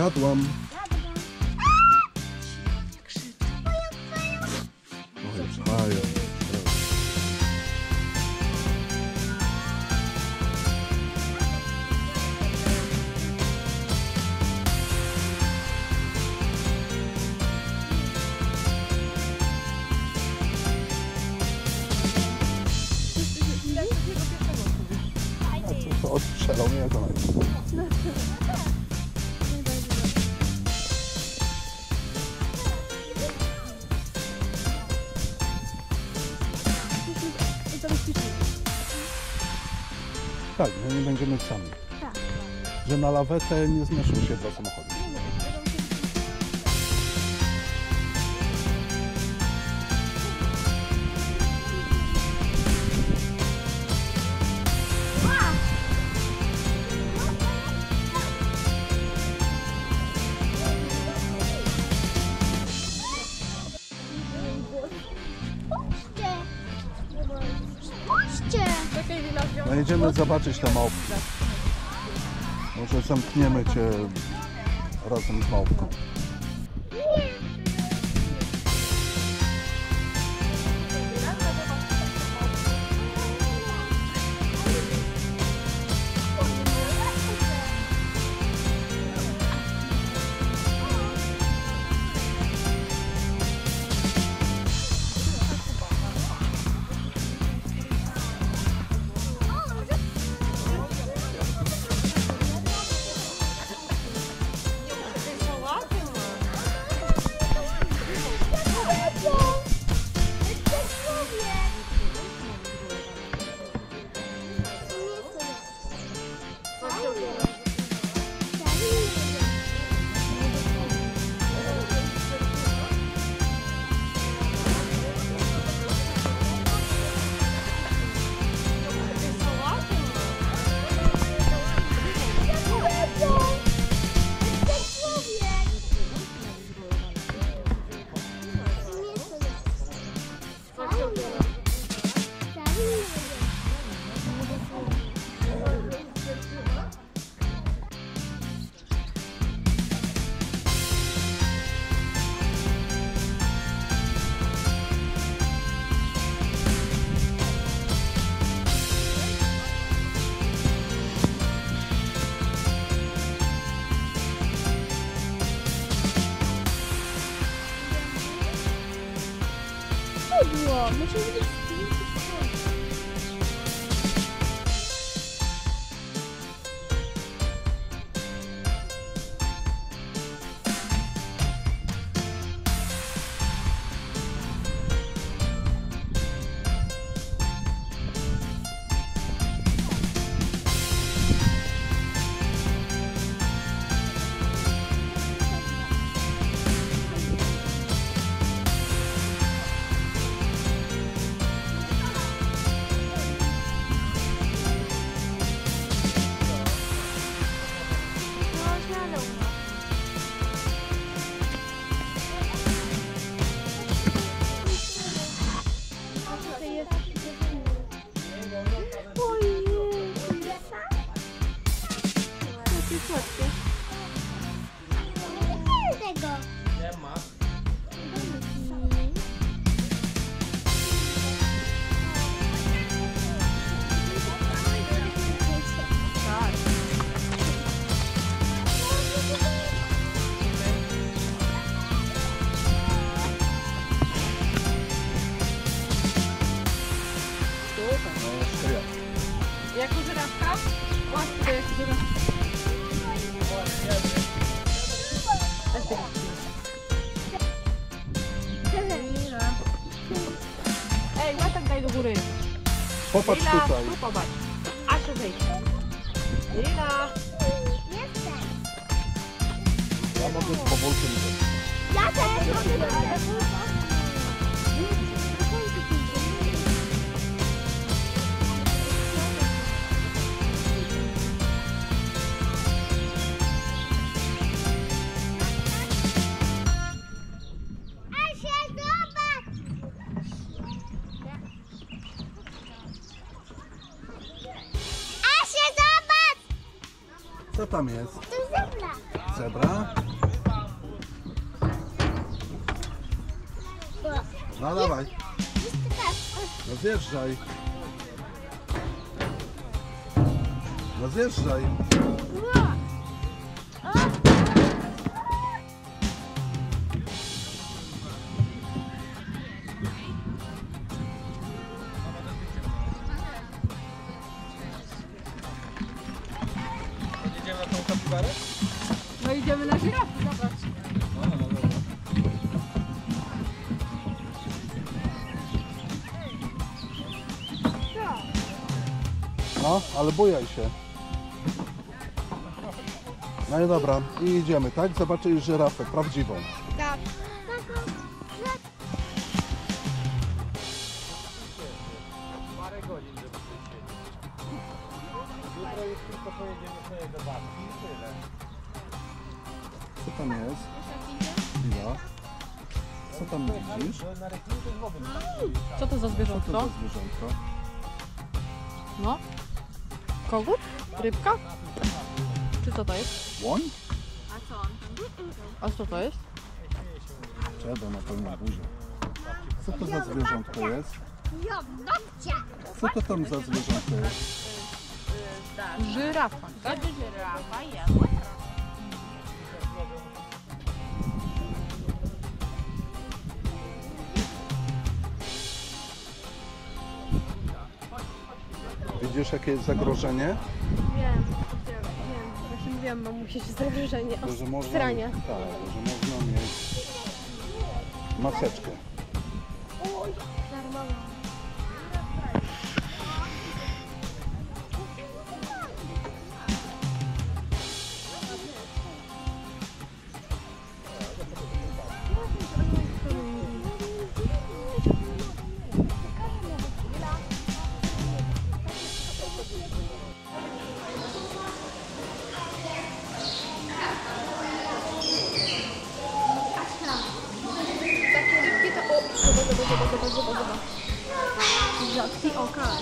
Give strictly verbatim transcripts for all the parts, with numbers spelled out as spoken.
Jadłam. Oj, pchają. A co, odstrzelał mnie jako najpierw. Tak, że nie będziemy sami. Tak. Że na lawetę nie zmieszczą się dwa samochody. No jedziemy zobaczyć tę małpkę. Może zamkniemy cię razem z małpką. Muszę widzieć zdjęcie. Jak u żyrafka? Łatwo jak żyrafka. Ej, łatak daj do góry. Popatrz Lila, tutaj. tu popatrz. Asia zejdź. Lila. Jestem. Ja mogę z powolkiem iść. Ja też mogę. Co tam jest? To zebra. Zebra. No dawaj. No zjeżdżaj. No zjeżdżaj. Idziemy na tą kapibarę? No idziemy na żyrafę, zobacz. No, no, no, no. No, ale bujaj się. No i dobra, i idziemy, tak? Zobaczysz żyrafę, prawdziwą. Tak. Parę godzin, żeby tu siedzieć. Jutro już tylko pojedziemy sobie do babci i tyle. Co tam jest? Chwila. Co tam widzisz? Na, na rekruty z wody. Co to za Co to zwierzątko? za zwierzątko? No. Kogut? Rybka? Czy co to jest? Łoń? A co to jest? Czego na pełną buzię. Co to za zwierzątko jest? Jo, babcia. Co to tam za zwierzątko jest? Żyrafa. Tak? Widzisz jakie jest zagrożenie? Wiem, wiem, wiem. Właśnie mówiłam mamusi, że zagrożenie To, że można, strania. tak, że można mieć maseczkę. Darmowa. Takie rybki to... O, zobacz, zobacz, zobacz, zobacz, zobacz, zobacz. Rzadki okaz.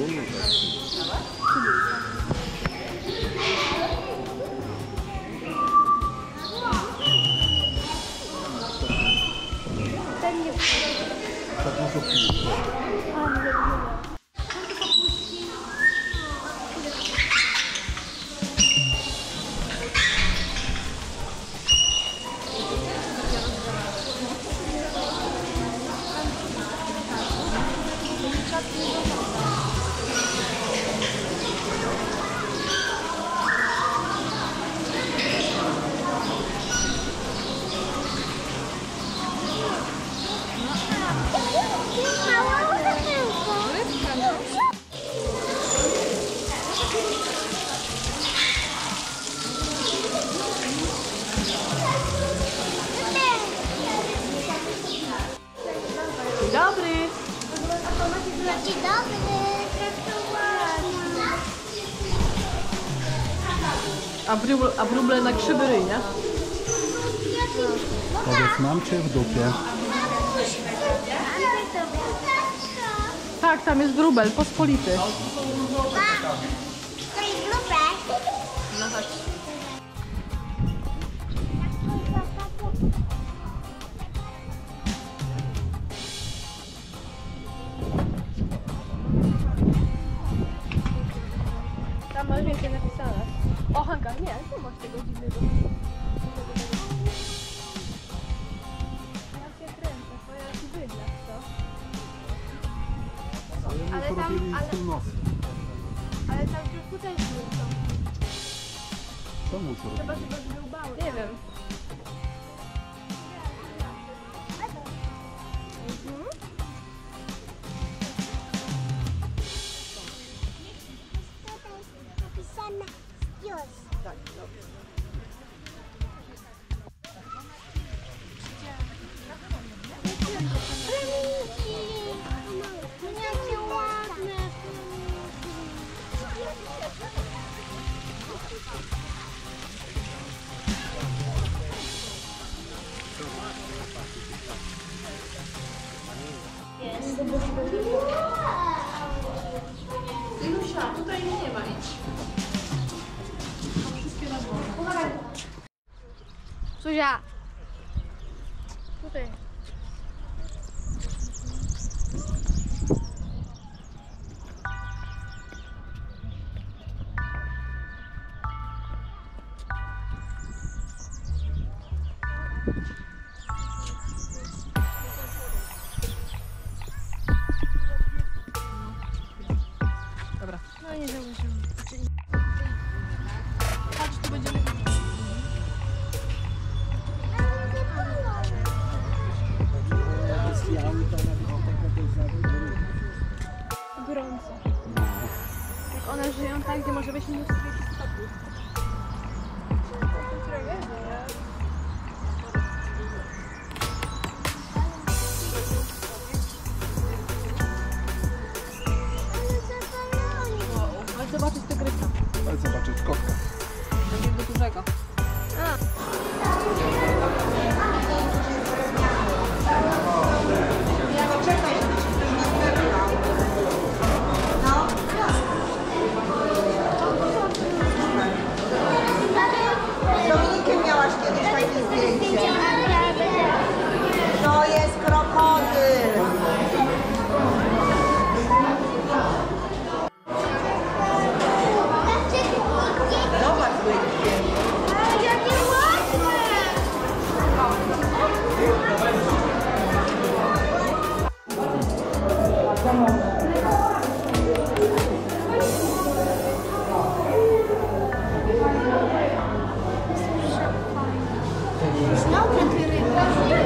Ten nie... Za dużo pił. A, nie, nie, nie. Dzień dobry. Dzień dobry. A wróble, a wróble na krzywy ryj, nie? Powiedz, mam cię w dupie. Tak, tam jest wróbel, pospolity. To jest grupę. No chodź. Tam masz więcej napisane. O, Hanka, nie, tu masz tego dziwnego. Ja się kręcę, to ja ci wygląd, co? Ale Ale my tam- porobili ale- z tym nosem. Ale tam w środku też był to. Czemu to Chyba, robili? że był bały. Nie wiem. Mhm. Napisane już. Tak, dobrze. Jakie ładne. Suzia. Tutaj. Dobra. No nie zauważyłam. Patrz, tu będziemy... Gorąco. Jak one żyją tak, gdzie może być minus trzydzieści stopni. Chodź zobaczyć tygrysa. Chodź zobaczyć kotka. Takiego dużego. Z Dominikiem miałaś kiedyś takie zdjęcie. To jest krokodyl. Zobacz, łyżkie. Jakie ładne! Znowu te ryby.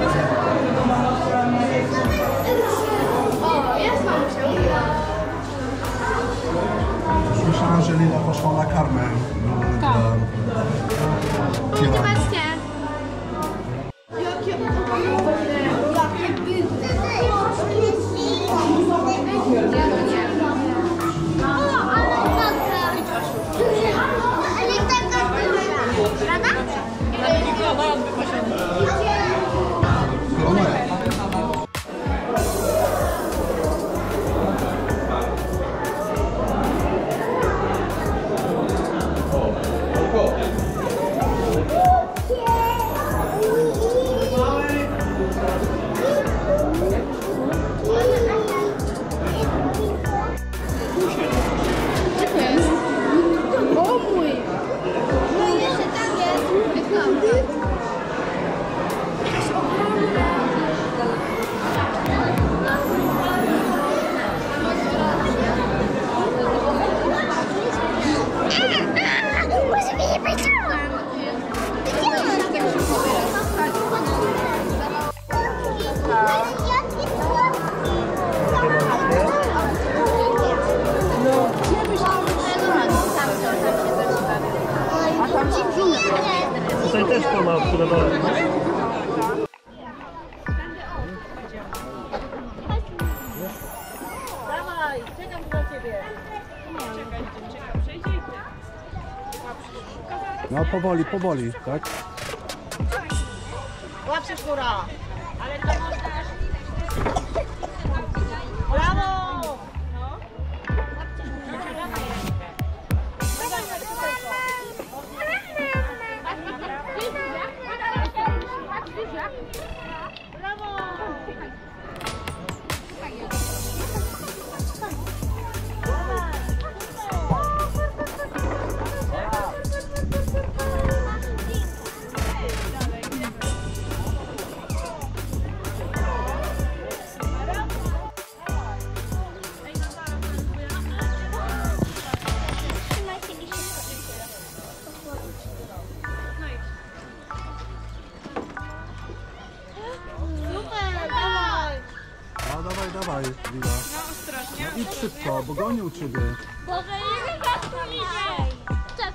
O, jest mamusia. Słyszałam, że Lila poszła na karmę. Tak. Zobaczcie. Jakie ładne. Jakie bydle. O, ale taka. Ale taka duża. Prawda? O mój! No i jeszcze tam jest. Wygląda. Jakaś ogromna. Może mnie nie powiedziałam. Nie wiem, jak się Tutaj też to ma obsługowane. Dawaj, czekam tu na ciebie. Czekaj, czekaj, przejdzie i ty. No powoli, powoli, tak? Łap się szkura. Ale to można... Brawo! No. No dawaj, dawaj, Lila. No ostrożnie. No idź szybko, bo gonią ciebie. Boże, nie wiem jak to idzie. Tak,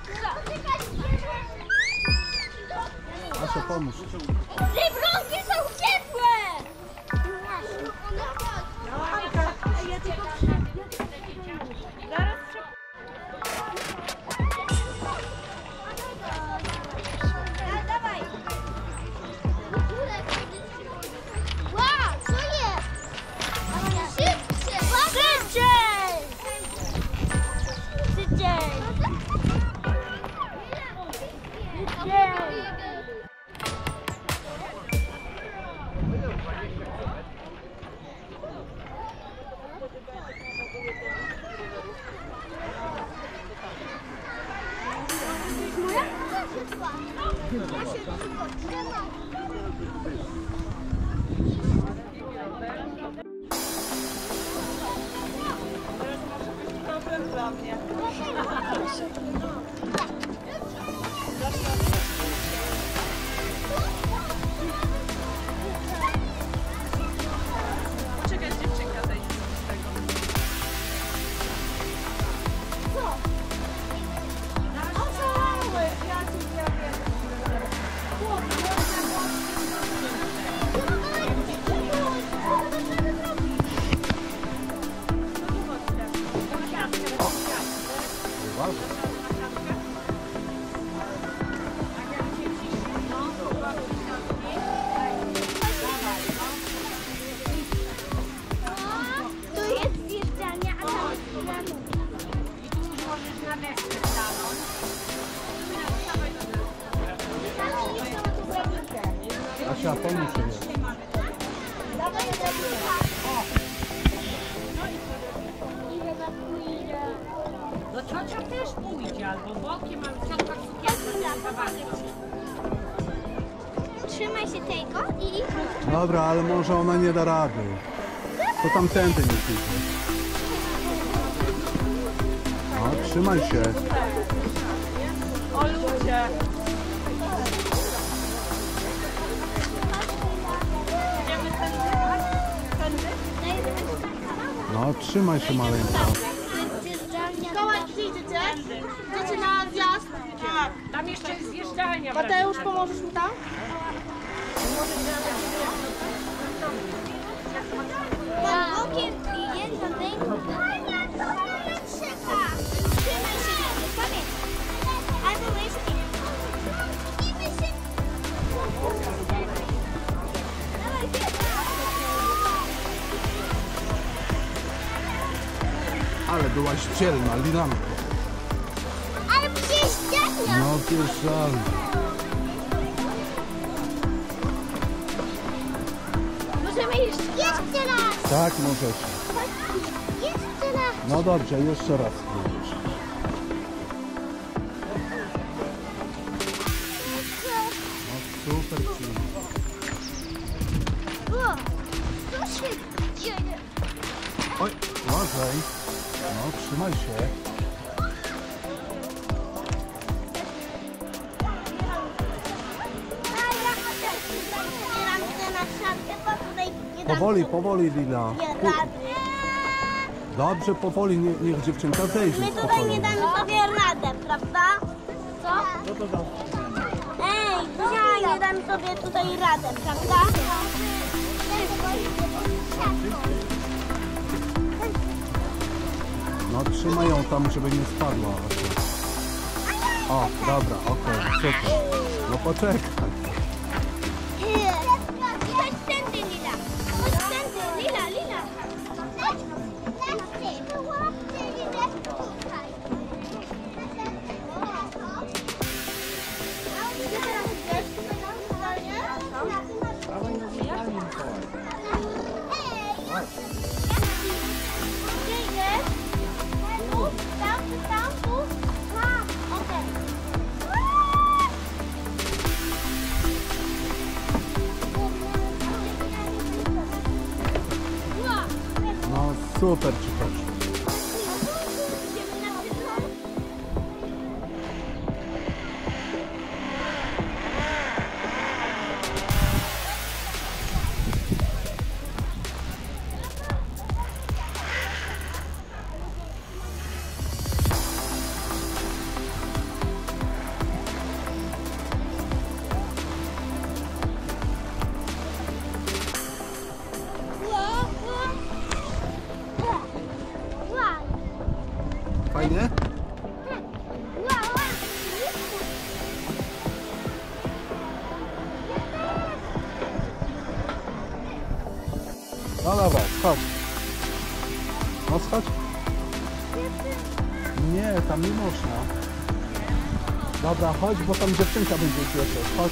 Asia, pomóż. te brąki są ciepłe. Ja tylko Zaraz dawaj. Wow, co jest? Szybciej! Szybciej! Szybciej! Szybciej! Asia, pomóż jej. Dawaj, ile za pójdzie? No ciocia też pójdzie, albo bokiem, albo ciotka cukierka. Trzymaj się tego i... Dobra, ale może ona nie da rady. To tamtędy nie pójdzie. No, trzymaj się. O ludzie! Idziemy tędy? Tędy? No, trzymaj się maleńka. Mikołaj, gdzie idziecie? Idziecie na zjazd? Tak. Tam jeszcze jest zjeżdżalnia. Mateusz, pomożesz mi tam? Pan bokiem i jedna ręką. Trzymaj się, pamiętaj. Albo łyżki. Dawaj, Ale byłaś dzielna, Lilanko. ale przyjeżdżania. No, wjeżdżalna. Możemy jeszcze. Jeszcze raz. Tak, możesz. Jeszcze raz. No dobrze, jeszcze raz spróbujesz. No super ci. O, co się dzieje? Oj, uważaj. No, trzymaj się. A ja zabieram się na szafkę, bo tutaj nie dam Powoli, powoli, Lila. sobie Pu- rady. Dobrze, powoli, nie, niech dziewczynka zejdzie My tutaj spokojnie. nie damy sobie radę, prawda? Co? No to dam. Ej, dzisiaj nie damy sobie tutaj radę, prawda? No, trzymaj ją tam, żeby nie spadła. O, dobra, okej, super. No poczekaj. Chodź tędy, Lila. Chodź tędy, Lila, Lila. Gdzie idziesz? Tu? Tam, tu, tam, tu? A, okej. No, super ci poszło. Fajnie? No dobra, chodź. No schodź. Nie, tam nie można. Dobra, chodź, bo tam dziewczynka będzie pierwsza. Chodź.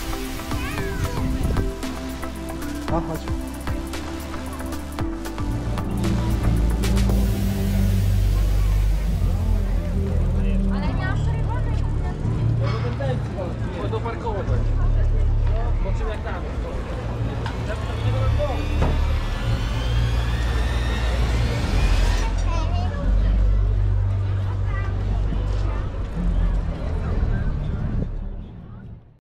No chodź. Do parkować. Po czym jak tam?